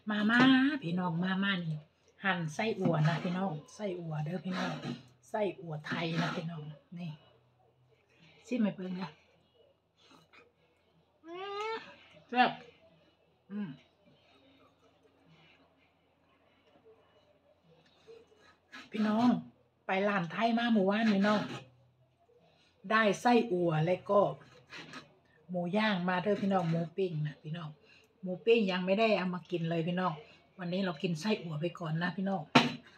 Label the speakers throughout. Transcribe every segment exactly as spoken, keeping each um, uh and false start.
Speaker 1: มามาพี่น้องมามานี่หั่นไส้อั่วนะพี่น้องไส้อั่วเด้อพี่น้องไส้อั่วไทยนะพี่น้องนี่ชิมให้เพิ่งนะแซ่บอืมพี่น้องไปร้านไทยมาหมู่บ้านพี่น้องได้ไส้อั่วและก็หมูย่างมาเด้อพี่น้องหมูปิ้งนะพี่น้องหมูปิ้งยังไม่ได้เอามากินเลยพี่น้องวันนี้เรากินไส้อั่วไปก่อนนะพี่น้อง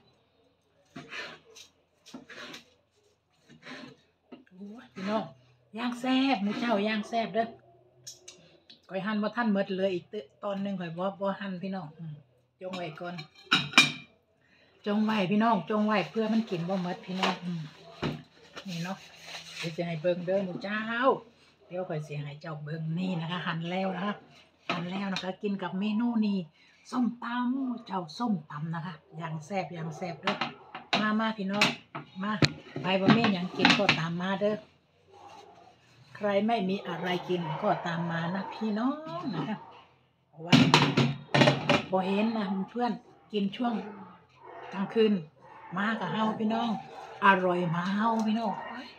Speaker 1: โอ้ยพี่น้องย่างแซ่บหมูเจ้าย่างแซ่บเด้อข่อยหั่นว่าท่านเมดเลยอีกตอนหนึ่งข่อยบ่บ่หั่นพี่น้องจงไว้ก่อนจงไว้พี่น้องจงไว้เพื่อมันกินบ่เมดพี่น้องนี่เนาะเดี๋ยวจะให้เบิ่งเด้อหมูเจ้าเดี๋ยวข่อยสิให้เจ้าเบิ่งนี่นะคะหั่นแล้วนะคะหั่นแล้วนะคะกินกับเมนูนี้ส้มตำเจ้าส้มตำนะคะอย่างแซ่บอย่างแซ่บเด้อมามาพี่น้องมาไปบ่มีหยังกินก็ตามมาเด้อใครไม่มีอะไรกินก็ตามมานะพี่น้องนะคะเพราะว่าบ่เห็นนะเพื่อนกินช่วงกลางคืนมากับเฮาพี่น้องอร่อยมาเฮาพี่น้อง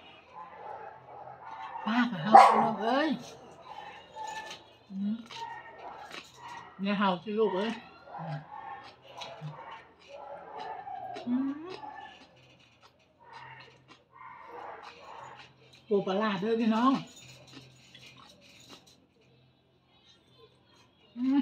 Speaker 1: มากับเฮาพี่น้องเอ้ยเนี่ยเฮาสิลูกเอ้ยปูปลาร้าเด้อพี่น้องอืม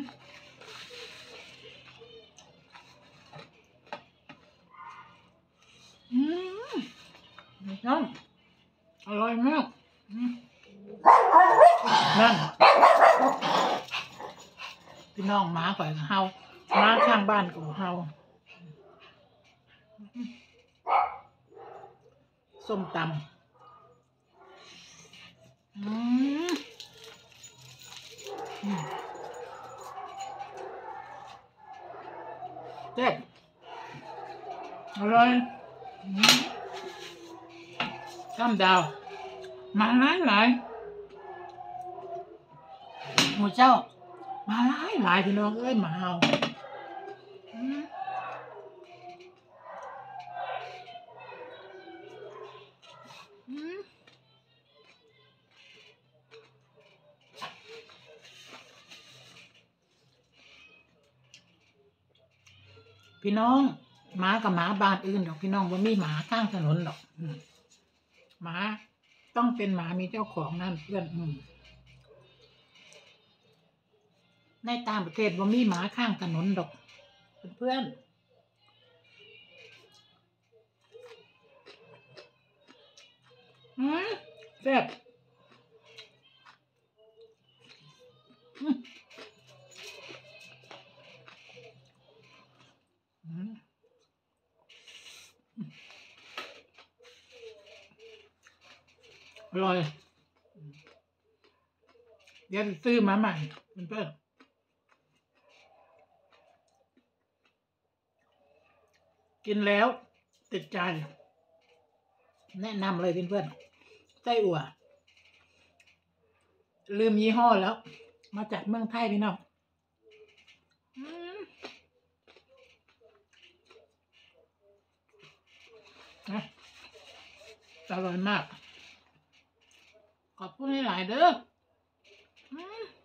Speaker 1: อืมน้องอร่อยมากนั่นพี่น้องหมาข่อยกับเฮาหมาข้างบ้านของเฮาส้มตำอืมเด็ดอร่อยข้ามดาวมาหลายหลายหมูเจ้ามาหลายหลายพี่น้องเอ้ยมาเฮาพี่น้องหมากับหมาบ้านอื่นดอกพี่น้องว่ามีหมาข้างถนนดอกหมาต้องเป็นหมามีเจ้าของนั่นเพื่อนในต่างประเทศว่ามีหมาข้างถนนดอกเพื่อนอืมแซ่บอร่อยเดี๋ยวซื้อมาใหม่เพื่อนกินแล้วติดใจแนะนำเลยเพื่อนๆไส้อั่วลืมยี่ห้อแล้วมาจากเมืองไทยพี่น้องนะอร่อยมากขอบคุณหลายเด้อ